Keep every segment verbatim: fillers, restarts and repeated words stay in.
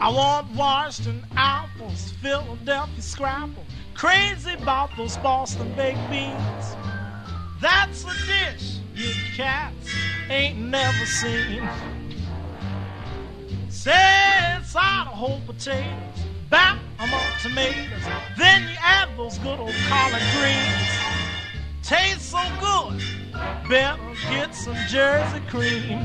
I want Washington apples, Philadelphia scrapple, crazy about those Boston baked beans. That's a dish you cats ain't never seen. Say it's Idaho potatoes, back them up tomatoes, then you add those good old collard greens. Tastes so good, better get some Jersey cream.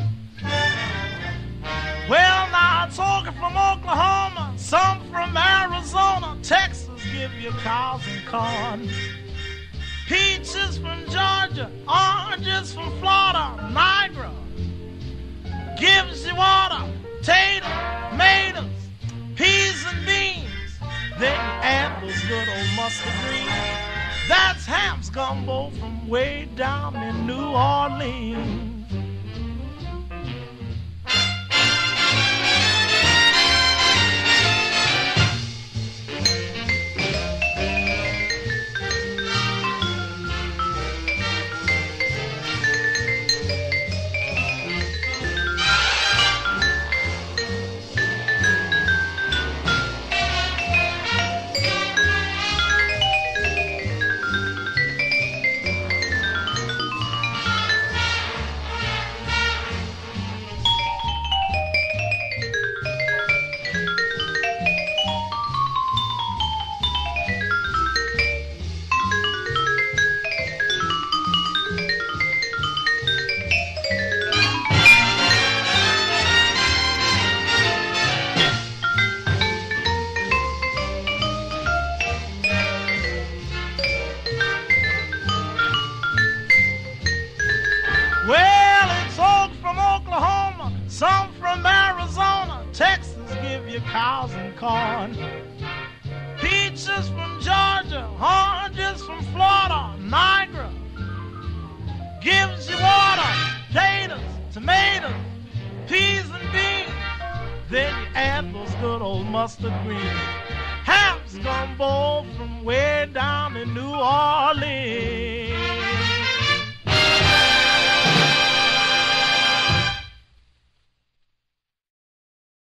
Well, now I'm talking from Oklahoma, some from Arizona, Texas give you cows and corn. Peaches from Georgia, oranges from Florida, Niagara gives you water, potatoes, tomatoes, peas and beans. Then you add those good old mustard greens. That's Ham's gumbo from way down in New Orleans. Some from Arizona, Texas give you cows and corn. Peaches from Georgia, oranges from Florida, Niagara gives you water, potatoes, tomatoes, peas and beans. Then you add those good old mustard greens. Ham's gumbo from way down in New Orleans.